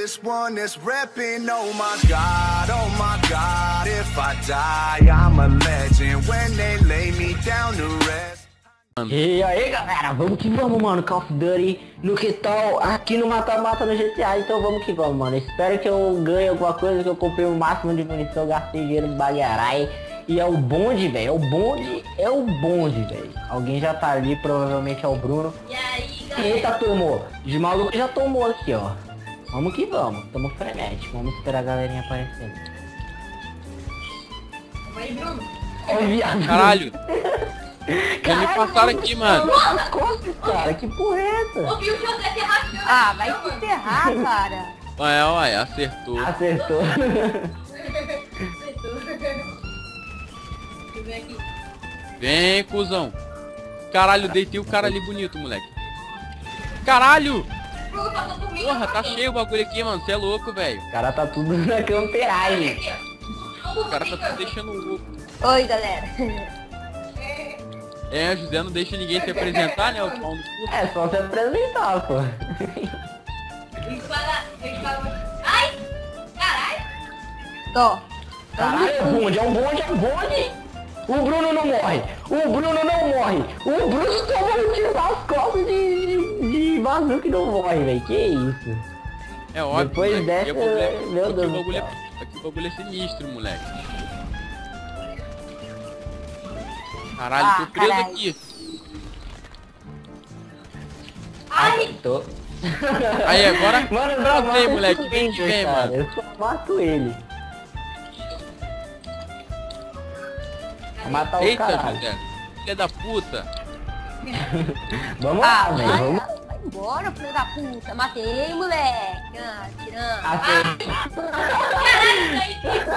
realest one that's reppin'. Oh my God, if I die, I'm a legend. When they lay me down to rest. E aí galera, vamos que vamos, mano. Call of Duty no que tal aqui no mata-mata no GTA. Então vamos que vamos, mano. Espero que eu ganhe alguma coisa, que eu comprei o máximo de munição, gastei dinheiro de bagarai. E é o bonde, velho. É o bonde, velho. Alguém já tá ali, provavelmente é o Bruno. E aí, galera? Eita, tomou. De maluco já tomou aqui, ó. Vamos que vamos. Tamo frenético. Vamos esperar a galerinha aparecer. Oi, Bruno. Ó, viado. Caralho! Já me passaram aqui, mano. Nas costas, cara. Que porra é essa? Ouvi o José se arrastando. Ah, vai se ferrar, cara. Ué, acertou. Acertou. Deixa eu ver aqui. Vem, cuzão. Caralho, deitei o cara ali bonito, moleque. Caralho! Bruno passou por mim. Porra, tá cheio o bagulho aqui, mano. Você é louco, velho. O cara tá tudo na campeagem. O cara tá tudo deixando louco. Oi, galera. É, José não deixa ninguém se apresentar, né? O pau no cu. É só se apresentar, pô. Ele fala... Ai! Caralho! Tô. Caralho, é um bonde. O Bruno não morre. O Bruno toma um tiro nas costas de bazuca e não morre, velho. Que isso? É óbvio. Depois moleque. dessa, meu Deus do céu. Aqui o bagulho é sinistro, moleque. Caralho, tô preso caralho. aqui. Ai! Tô. Aí, agora... Mano, Matei, não, moleque. Vem que vem, cara. mano. Eu só mato ele. Vou matar o Eita, caralho. José. Filha da puta. Vamos lá, velho. Vai, Vamos. vai embora, filho da puta. Matei, moleque. Ah, tirando. Caralho,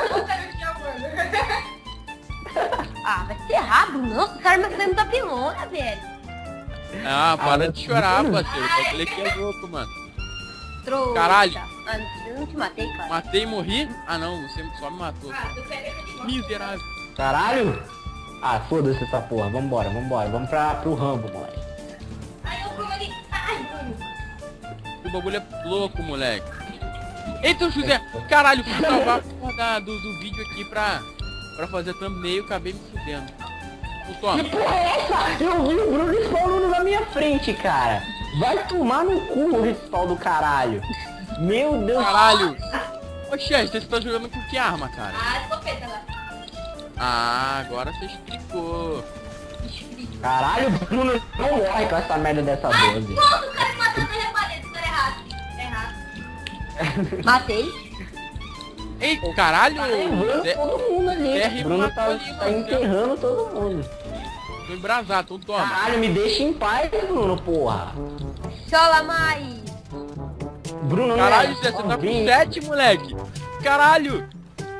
aí! Ah, vai ser errado. Nossa, o cara me fazendo da pilona, velho. Ah, para de chorar, parceiro. O bagulho aqui é louco, mano. Trouxa. Caralho. Ah, eu não te matei, cara. Matei e morri? Ah, não. Você só me matou. Ah, tô pegando de novo. Miserável. Caralho. Ah, foda-se essa porra. Vambora. Vamos pro Rambo, moleque. Ai, o Bruno ali. Ai, Bruno. O bagulho é louco, moleque. Eita, José. Caralho, fui salvar a porra do vídeo aqui pra fazer thumbnail. Acabei me fudendo. Toma. Que porra é essa? Eu vi o Bruno spawnando na minha frente, cara. Vai tomar no cu o respawn do caralho. Meu Deus. Caralho. Ô, Chester, você tá jogando com que arma, cara? Ah, escopeta lá. Ah, agora você explicou. Caralho, o Bruno não morre com essa merda dessa 12. Pronto, o cara me matou na reparede. Tá errado. Tá errado. Matei. Ei, caralho. Enterrando Zé- todo mundo ali. Zé O Bruno tá, matou ali, tá mano. enterrando todo mundo. Tô embrasado, então toma. Caralho, me deixa em paz, Bruno, porra. Chola mais. Bruno, não Caralho, é Zé, você tá com sozinho. 7, moleque. Caralho.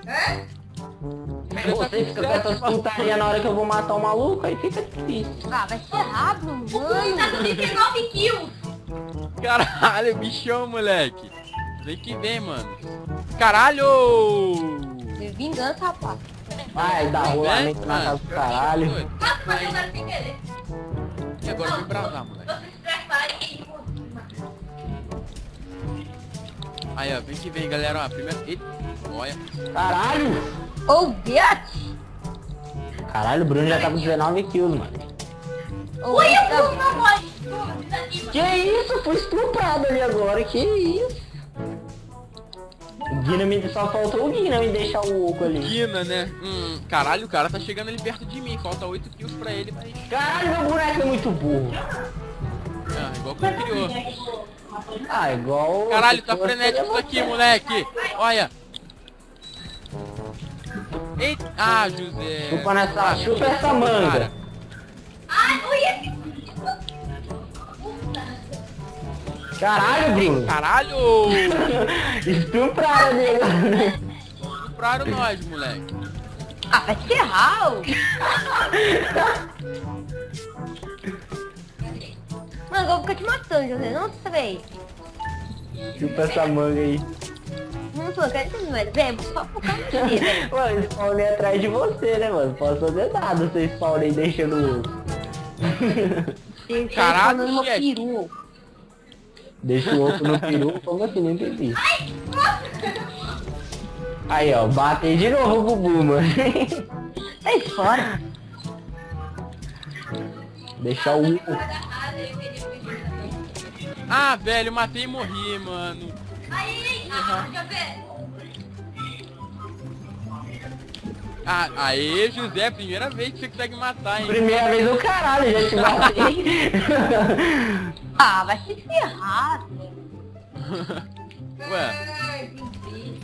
Você fica com essas putaria na hora que eu vou matar o maluco, aí fica difícil. Ah, vai ser errado, O Bruno tá com mano. 39 kills. Caralho, bichão, moleque. Vem que vem, mano. Caralho. Vingança, rapaz. Vai dar rolamento na casa do caralho. Nossa, mas eu quero sem querer. E agora eu vou embrasar, moleque. Você se prepara e... Aí, ó, vem que vem, galera. Ó, primeiro... Eita, olha. Caralho! Ô, bitch. Caralho, o Bruno já tá com 19 kills, mano. Ô, Ui, o tá Bruno não morre. Bruno, desanima. Que isso? Fui estuprado ali agora, que isso? O Guina me... Só faltou o Guina me deixar o oco ali. Guina, né? Caralho, o cara tá chegando ali perto de mim. Falta 8 kills pra ele, mas... Caralho, meu boneco é muito burro. Ah, igual que o anterior. Ah, igual... Caralho, tá se fosse frenético isso aqui, moleque. Olha. Eita. Ah, José. Chupa nessa... Chupa essa manga. Cara. Ai, ui, Caralho, Bruno. Caralho. Estupraram dele. Compraram nós, moleque. Ah, vai ser errado. Mano, eu vou ficar te matando, José. Não sei. Chupa essa manga aí. Não tô acreditando, velho. Vem, só por causa de você, velho. Mano, eu spawnei atrás de você, né, mano? Posso fazer nada, você spawnei deixando o oco. Tem que Caralho, no chefe. peru. Deixa o oco no peru, como assim? Nem entendi. Aí, ó, batei de novo o Bubu, mano. Sai fora. Deixar o... Ah, velho, matei e morri, mano. Aí, José. Ah, aê, José, primeira vez que você consegue matar, hein? Primeira vez do caralho, já te batei. Ah, vai se ferrar. Ué, Ai, que bicho.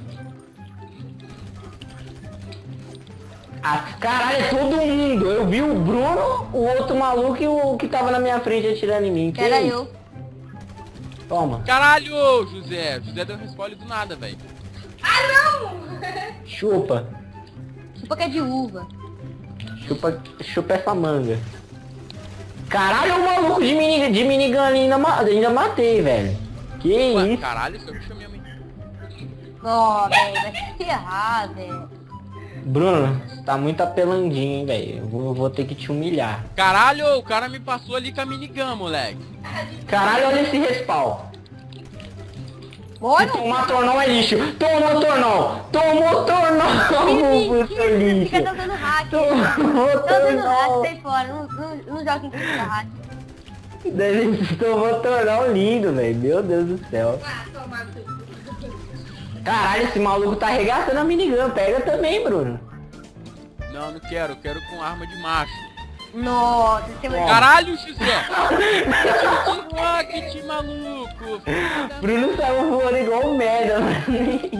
Ah, caralho, é todo mundo. Eu vi o Bruno, o outro maluco e o que tava na minha frente atirando em mim. Que Era isso? eu. Toma. caralho, José. José deu respawn do nada, velho. Ah, não! Chupa. Chupa que é de uva. Chupa essa manga. Caralho, o maluco de minigun ali ainda matei, velho. Que Ué, isso? caralho, seu bicho mesmo, hein? Ó, velho, vai se ferrar, velho. Bruno, você tá muito apelandinho, hein, velho. Eu vou ter que te humilhar. Caralho, o cara me passou ali com a minigun, moleque. Caralho, olha esse respawn. Olha, Se tomar tornão é lixo. Tomou tornão. Tomou tornão. Bubu, seu fica lixo. dando hack. Tomou Tá dando hack, tornão. sai fora. Não joga em quem dá hack. Tomou tornão lindo, velho. Meu Deus do céu. Ah, toma no seu cu. Caralho, esse maluco tá arregaçando a minigun. Pega também, Bruno. Não, não quero, eu quero com arma de macho. Nossa, você vai... Caralho, José! Rocket, maluco! Bruno saiu voando igual um merda, mano.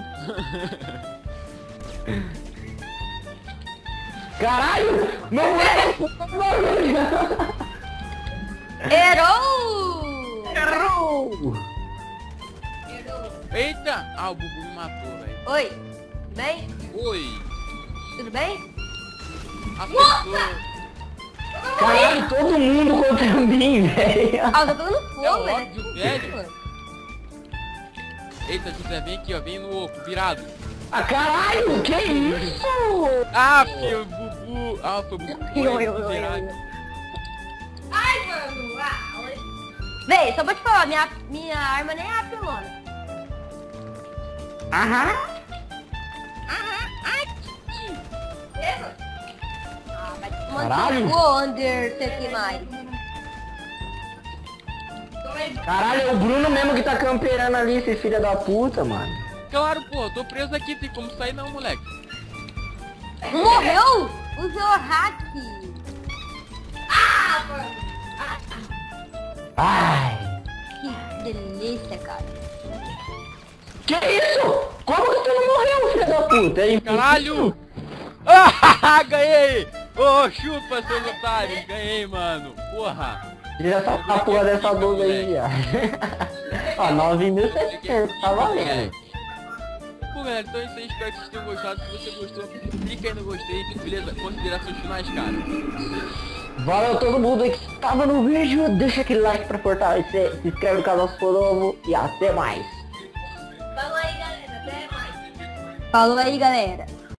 Caralho! Meu moleque! Errou! Errou! Eita! Ah, o Bubu me matou, velho. Oi, tudo bem? Oi! Tudo bem? Acertou! Caralho, todo mundo contra mim, velho. Ah, eu tô pegando fogo, É velho. óbvio, velho. Eita, José, vem aqui, ó. Vem no oco, virado. Ah, caralho, que isso? Ah, filho, Bubu. Ah, foi o Bubu. Eu. Virado. Ai, mano. Ah, oi. Véi, só pra te falar, minha arma nem é apelona. Aham. Eva? Ah, vai Caralho. o Under CQ mais. Toma aí. Caralho, é o Bruno mesmo que tá camperando ali, esse filho da puta, mano. Claro, pô, eu tô preso aqui, tem como sair não, moleque. Morreu? Usou hack. Ah, mano. Ai. Que delícia, cara. Que isso? Como que tu não morreu, filho da puta? É impossível. Caralho! Ah, ganhei! Ô, chupa, seus otários! Ganhei, mano! Porra! Já tá com a porra dessa dúvida aí, já. Ó, 9.700, tá valendo. Bom, galera, então é isso aí. Espero que vocês tenham gostado. Se você gostou, clica aí no gostei. Beleza? Considerações finais, cara. Valeu todo mundo aí que estava no vídeo. Deixa aquele like pra fortalecer. Se inscreve no canal se for novo. E até mais. Falou aí, galera. Até mais. Falou aí, galera.